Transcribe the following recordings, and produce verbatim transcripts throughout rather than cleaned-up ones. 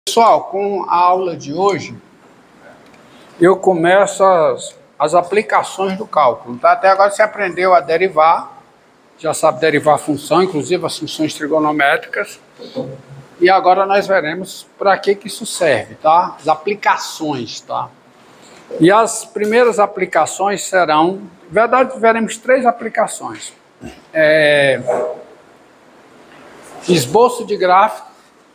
Pessoal, com a aula de hoje, eu começo as, as aplicações do cálculo. Tá? Até agora você aprendeu a derivar, já sabe derivar a função, inclusive as funções trigonométricas. E agora nós veremos para que, que isso serve, tá? As aplicações, tá? E as primeiras aplicações serão, na verdade, veremos três aplicações. É, esboço de gráfico,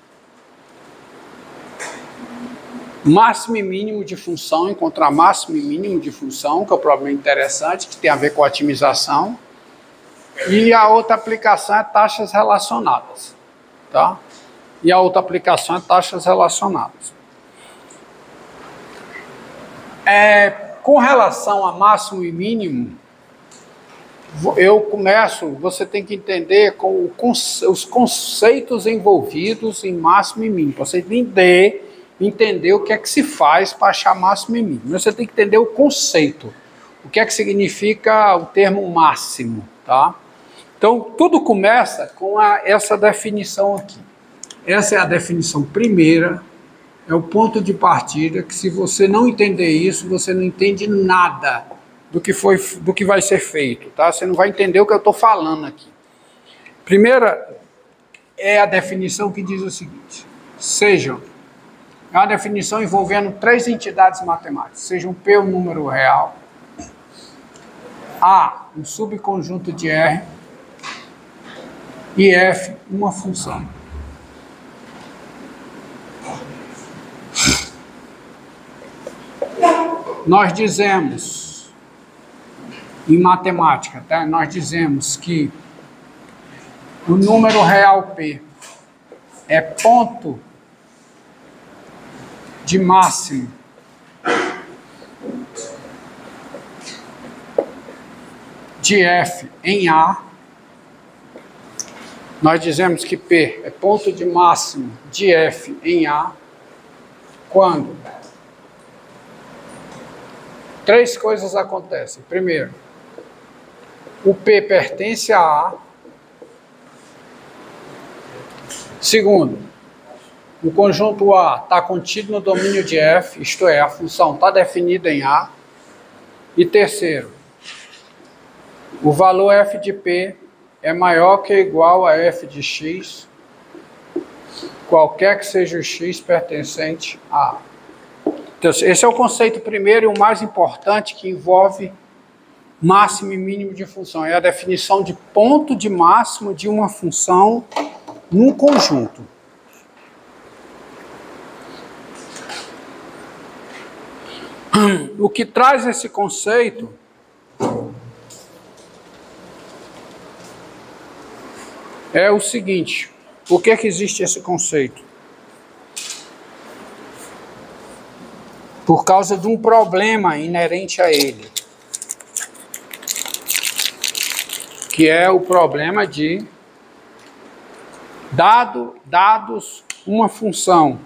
máximo e mínimo de função, encontrar máximo e mínimo de função, que é um problema interessante, que tem a ver com a otimização. E a outra aplicação é taxas relacionadas, tá? E a outra aplicação é taxas relacionadas. É, com relação a máximo e mínimo, eu começo, você tem que entender com o, os conceitos envolvidos em máximo e mínimo, para você entender entender o que é que se faz para achar máximo e mínimo. Você tem que entender o conceito, o que é que significa o termo máximo, tá? Então, tudo começa com a, essa definição aqui. Essa é a definição primeira, é o ponto de partida, que se você não entender isso, você não entende nada do que, foi, do que vai ser feito, tá? Você não vai entender o que eu estou falando aqui. Primeira é a definição que diz o seguinte: sejam É uma definição envolvendo três entidades matemáticas, seja um P um número real, A um subconjunto de R e F uma função. Nós dizemos, em matemática, tá? Nós dizemos que o número real P é ponto de máximo de F em A. Nós dizemos que P é ponto de máximo de F em A quando três coisas acontecem. Primeiro, o P pertence a A. Segundo, o conjunto A está contido no domínio de F, isto é, a função está definida em A. E terceiro, o valor F de P é maior que ou igual a F de X, qualquer que seja o X pertencente a A. Então, esse é o conceito primeiro e o mais importante que envolve máximo e mínimo de função. É a definição de ponto de máximo de uma função num conjunto. O que traz esse conceito é o seguinte: por que que existe esse conceito? Por causa de um problema inerente a ele, que é o problema de dado, dados uma função.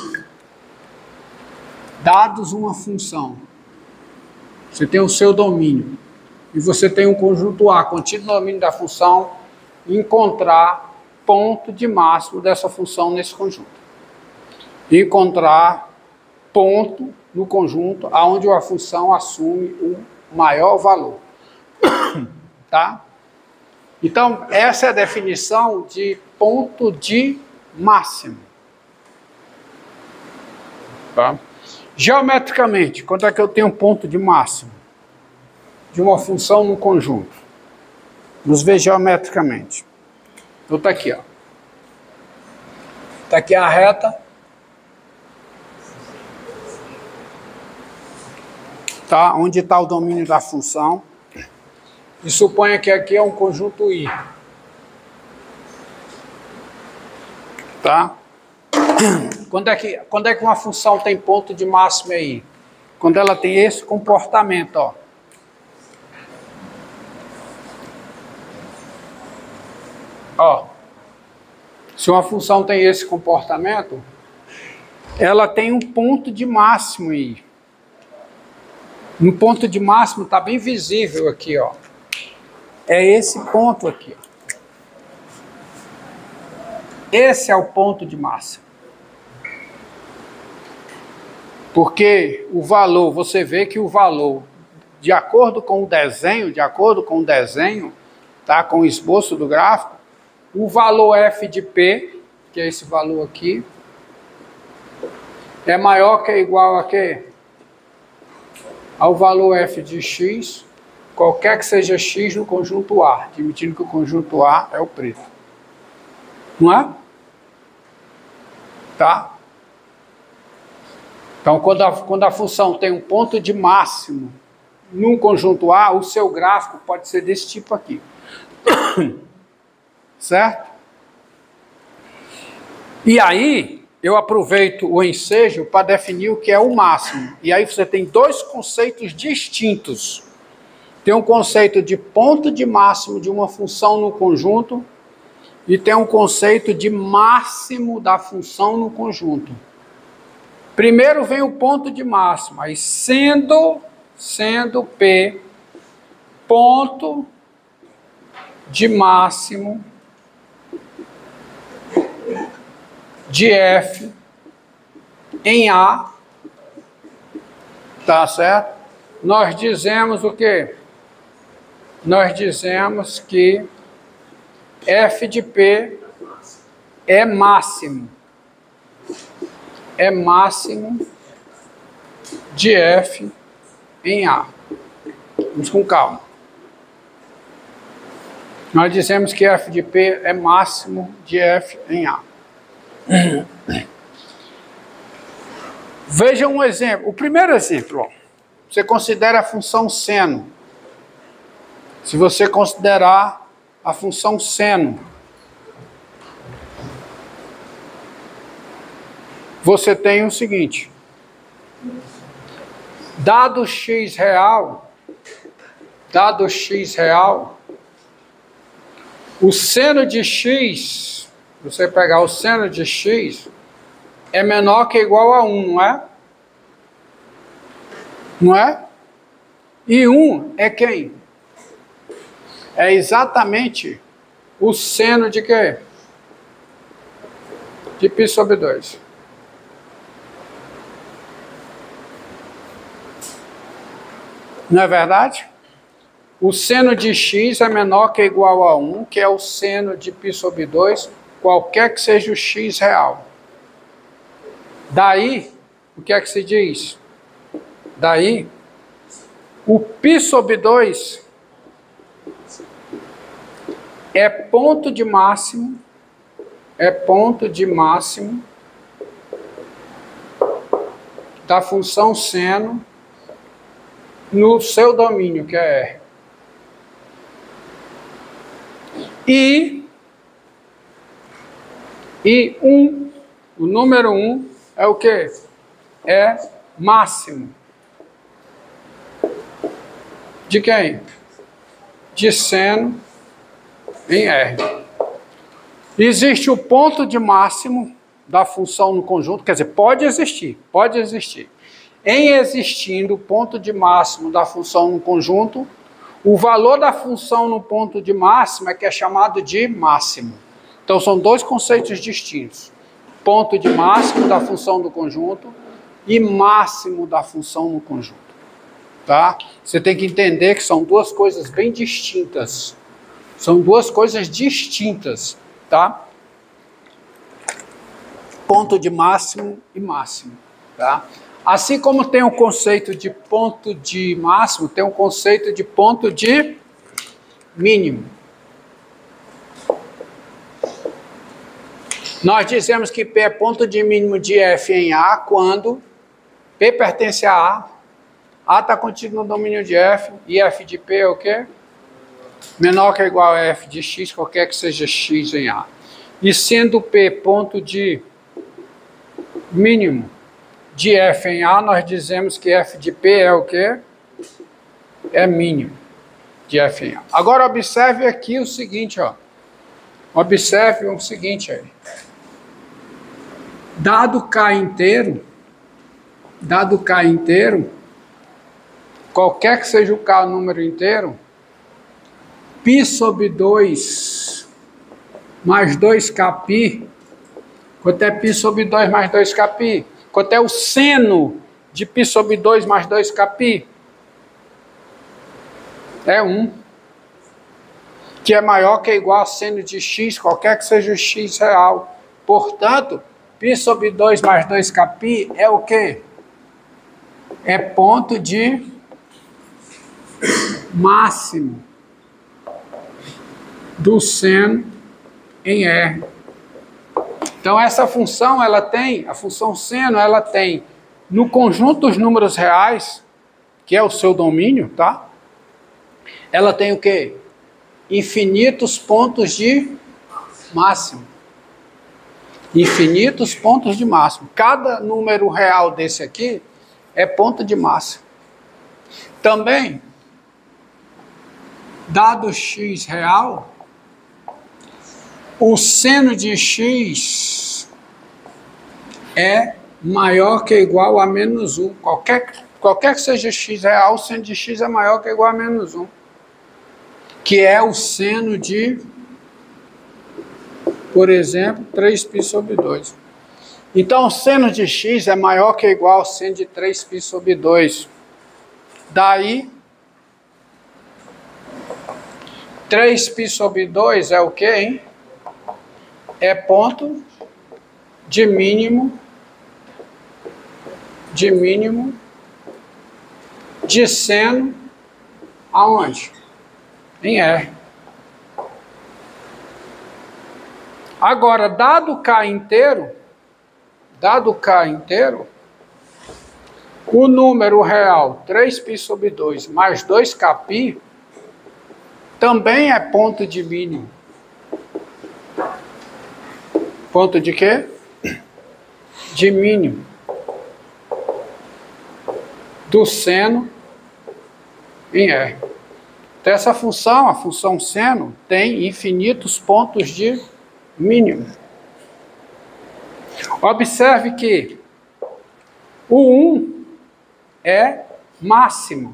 Dados uma função, você tem o seu domínio, e você tem um conjunto A contido no domínio da função, encontrar ponto de máximo dessa função nesse conjunto. Encontrar ponto no conjunto onde a função assume o maior valor. Tá? Então, essa é a definição de ponto de máximo. Tá? Geometricamente, quanto é que eu tenho um ponto de máximo de uma função no conjunto? Vamos ver geometricamente. Então está aqui, ó. Está aqui a reta. Tá? Onde está o domínio da função. E suponha que aqui é um conjunto I. Tá? Quando é, que, quando é que uma função tem ponto de máximo aí? Quando ela tem esse comportamento, ó. Ó. Se uma função tem esse comportamento, ela tem um ponto de máximo aí. Um ponto de máximo está bem visível aqui, ó. É esse ponto aqui, ó. Esse é o ponto de máximo. Porque o valor, você vê que o valor, de acordo com o desenho, de acordo com o desenho, tá, com o esboço do gráfico, o valor f de P, que é esse valor aqui, é maior que ou igual a quê? Ao valor f de x, qualquer que seja x no conjunto A, admitindo que o conjunto A é o preto. Não é? Tá? Então, quando a, quando a função tem um ponto de máximo num conjunto A, o seu gráfico pode ser desse tipo aqui. Certo? E aí, eu aproveito o ensejo para definir o que é o máximo. E aí você tem dois conceitos distintos. Tem um conceito de ponto de máximo de uma função no conjunto e tem um conceito de máximo da função no conjunto. Primeiro vem o ponto de máximo, aí sendo, sendo P ponto de máximo de F em A, tá certo? Nós dizemos o quê? Nós dizemos que F de P é máximo. É máximo de F em A. Vamos com calma. Nós dizemos que F de P é máximo de F em A. Veja um exemplo. O primeiro exemplo, ó, você considera a função seno. Se você considerar a função seno, você tem o seguinte: dado x real, dado x real, o seno de x, você pegar o seno de x, é menor que ou igual a um, não é? Não é? E um é quem? É exatamente o seno de quê? De π sobre dois. Não é verdade? O seno de x é menor que ou igual a um, que é o seno de π sobre dois, qualquer que seja o x real. Daí, o que é que se diz? Daí, o π sobre dois é ponto de máximo, é ponto de máximo da função seno no seu domínio, que é R. E, e um, o número um é o quê? É máximo. De quem? De seno em R. Existe o ponto de máximo da função no conjunto, quer dizer, pode existir, pode existir. Em existindo o ponto de máximo da função no conjunto, o valor da função no ponto de máximo é que é chamado de máximo. Então são dois conceitos distintos. Ponto de máximo da função do conjunto e máximo da função no conjunto. Tá? Você tem que entender que são duas coisas bem distintas. São duas coisas distintas, tá? Ponto de máximo e máximo, tá? Assim como tem o conceito de ponto de máximo, tem o conceito de ponto de mínimo. Nós dizemos que P é ponto de mínimo de F em A quando P pertence a A, A está contido no domínio de F, e F de P é o quê? Menor que ou igual a F de X, qualquer que seja X em A. E sendo P ponto de mínimo de F em A, nós dizemos que F de P é o quê? É mínimo de F em A. Agora observe aqui o seguinte, ó. Observe o seguinte aí. Dado K inteiro, dado K inteiro, qualquer que seja o K número inteiro, π sobre dois mais dois K π, quanto é π sobre dois mais dois K π? Quanto é o seno de π sobre dois mais dois k π é um, que é maior que ou igual a seno de x, qualquer que seja o x real. Portanto, π sobre dois mais dois k π é o quê? É ponto de máximo do seno em R. Então essa função, ela tem, a função seno, ela tem no conjunto dos números reais, que é o seu domínio, tá? Ela tem o quê? Infinitos pontos de máximo. Infinitos pontos de máximo. Cada número real desse aqui é ponto de máximo. Também, dado x real, o seno de x é maior que ou igual a menos um. Qualquer, qualquer que seja x real, o seno de x é maior que ou igual a menos um. Que é o seno de, por exemplo, três π sobre dois. Então, o seno de x é maior que ou igual ao seno de três π sobre dois. Daí, três π sobre dois é o quê, hein? É ponto de mínimo, de mínimo, de seno, aonde? Em R. Agora, dado K inteiro, dado K inteiro, o número real três π sobre dois mais dois k π também é ponto de mínimo. Ponto de quê? De mínimo do seno em R. Então essa função, a função seno, tem infinitos pontos de mínimo. Observe que o um é máximo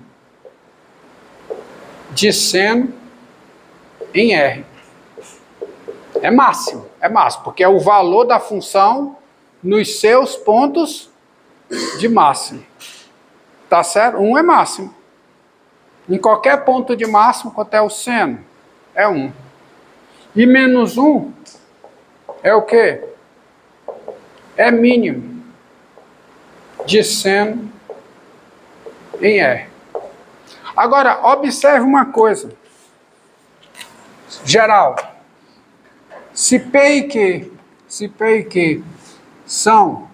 de seno em R. É máximo, é máximo, porque é o valor da função nos seus pontos de máximo. Tá certo? um é máximo. Em qualquer ponto de máximo, quanto é o seno? É um. E menos um é o quê? É mínimo de seno em R. Agora, observe uma coisa. Geral. Se P e Q, se P e Q são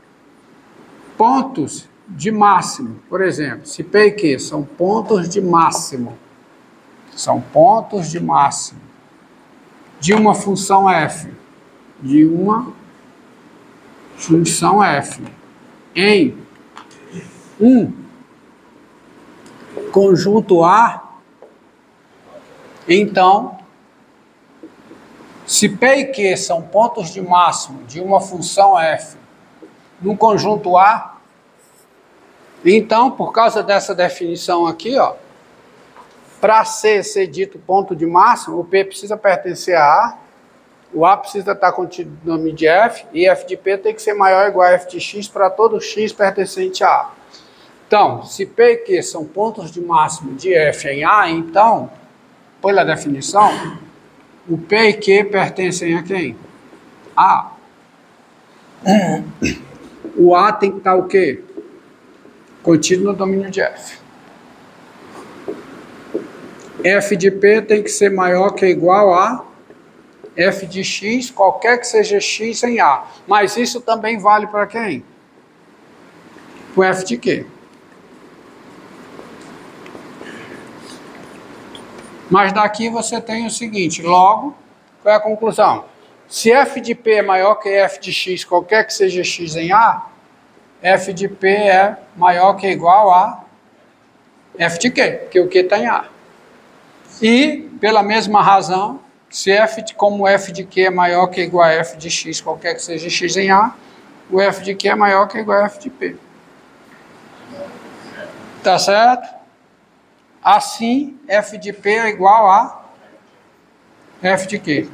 pontos de máximo, por exemplo, se P e Q são pontos de máximo, são pontos de máximo de uma função f, de uma função f em um conjunto A, então, se P e Q são pontos de máximo de uma função f num conjunto A, então, por causa dessa definição aqui, ó, para C ser dito ponto de máximo, o P precisa pertencer a A, o A precisa estar contido no nome de F, e F de P tem que ser maior ou igual a F de X para todo X pertencente a A. Então, se P e Q são pontos de máximo de F em A, então, pela definição, o P e Q pertencem a quem? A. O A tem que estar o quê? Contido no domínio de F. F de P tem que ser maior que ou igual a F de X, qualquer que seja X em A. Mas isso também vale para quem? Para o F de Q. Mas daqui você tem o seguinte, logo, qual é a conclusão? Se F de P é maior que F de X, qualquer que seja X em A, F de P é maior que ou igual a F de Q, porque o Q está em A. E, pela mesma razão, se F de, como F de Q é maior que ou igual a F de X, qualquer que seja X em A, o F de Q é maior que ou igual a F de P. Tá certo? Assim, F de P é igual a F de Q.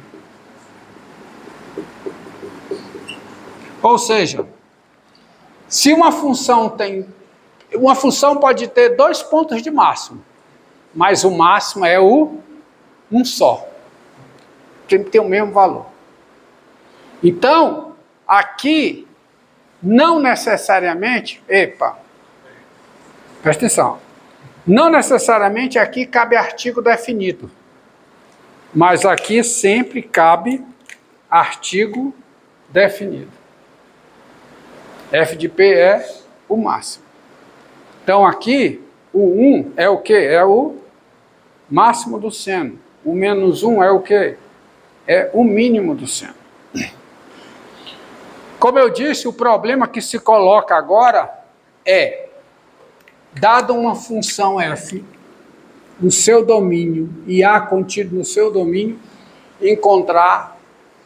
Ou seja, se uma função tem Uma função pode ter dois pontos de máximo, mas o máximo é o um só. Tem que ter o mesmo valor. Então, aqui, não necessariamente... Epa, presta atenção. Não necessariamente aqui cabe artigo definido. Mas aqui sempre cabe artigo definido. F de P é o máximo. Então aqui, o um é o quê? É o máximo do seno. O menos um é o quê? É o mínimo do seno. Como eu disse, o problema que se coloca agora é, dada uma função f no seu domínio e A contido no seu domínio, encontrar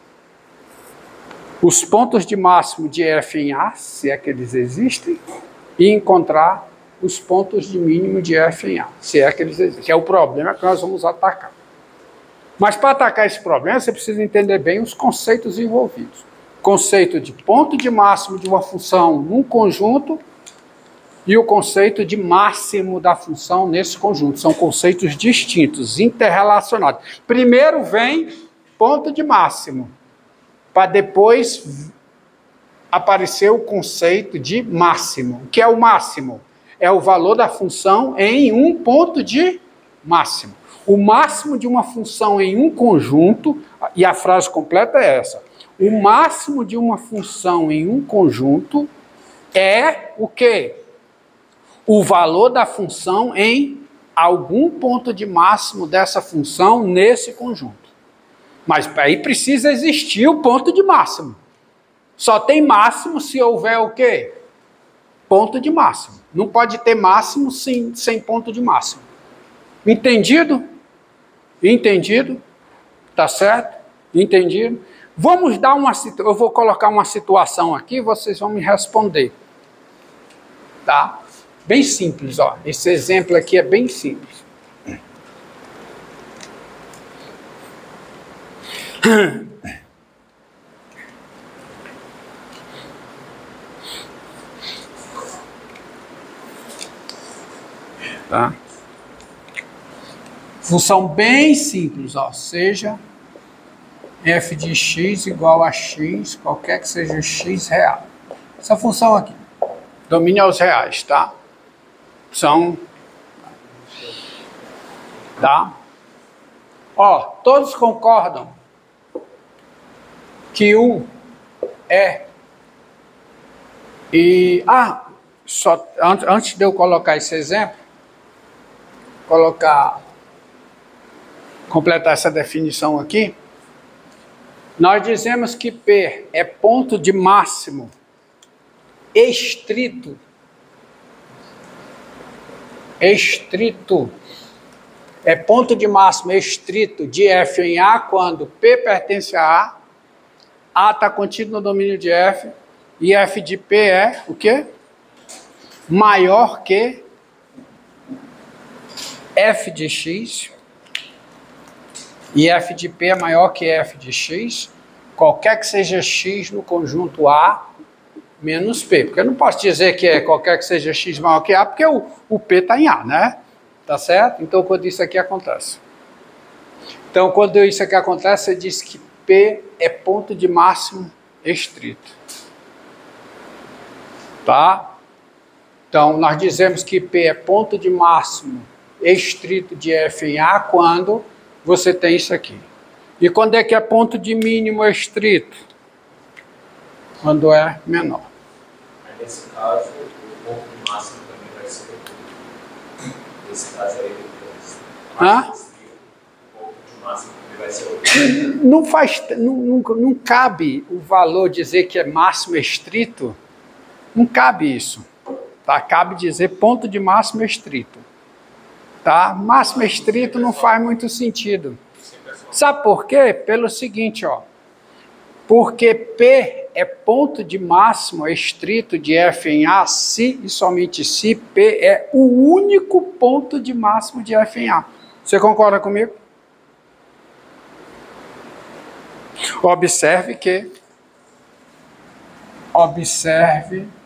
os pontos de máximo de f em A, se é que eles existem, e encontrar os pontos de mínimo de f em A, se é que eles existem. Que é o problema que nós vamos atacar. Mas para atacar esse problema, você precisa entender bem os conceitos envolvidos. Conceito de ponto de máximo de uma função num conjunto e o conceito de máximo da função nesse conjunto. São conceitos distintos, interrelacionados. Primeiro vem ponto de máximo, para depois aparecer o conceito de máximo. O que é o máximo? É o valor da função em um ponto de máximo. O máximo de uma função em um conjunto, e a frase completa é essa: o máximo de uma função em um conjunto é o quê? O valor da função em algum ponto de máximo dessa função nesse conjunto. Mas aí precisa existir o ponto de máximo. Só tem máximo se houver o quê? Ponto de máximo. Não pode ter máximo sem, sem ponto de máximo. Entendido? Entendido? Tá certo? Entendido? Vamos dar uma situação. Eu vou colocar uma situação aqui, vocês vão me responder. Tá? Bem simples, ó. Esse exemplo aqui é bem simples. Tá? Função bem simples, ó. Seja f de x igual a x, qualquer que seja o x real. Essa função aqui. Domínio aos reais, tá? São... Tá? Ó, todos concordam que U é... E... Ah, só, antes de eu colocar esse exemplo, colocar... completar essa definição aqui, nós dizemos que P é ponto de máximo estrito, estrito, é ponto de máximo estrito de F em A quando P pertence a A, A está contido no domínio de F, e F de P é o quê? Maior que F de X, e F de P é maior que F de X, qualquer que seja X no conjunto A menos P. Porque eu não posso dizer que é qualquer que seja X maior que A, porque o, o P está em A, né? Tá certo? Então, quando isso aqui acontece. Então, quando isso aqui acontece, você diz que P é ponto de máximo estrito. Tá? Então, nós dizemos que P é ponto de máximo estrito de F em A quando você tem isso aqui. E quando é que é ponto de mínimo estrito? Quando é menor. Nesse caso, o ponto de máximo também vai ser. Nesse caso aí, Hã? o ponto de máximo também vai ser. Não faz, não, não, não cabe o valor dizer que é máximo estrito. Não cabe isso. Tá? Cabe dizer ponto de máximo estrito. Tá? Máximo estrito não faz muito sentido. Sabe por quê? Pelo seguinte, ó. Porque P é ponto de máximo estrito de F em A se e somente se P é o único ponto de máximo de F em A. Você concorda comigo? Observe que... Observe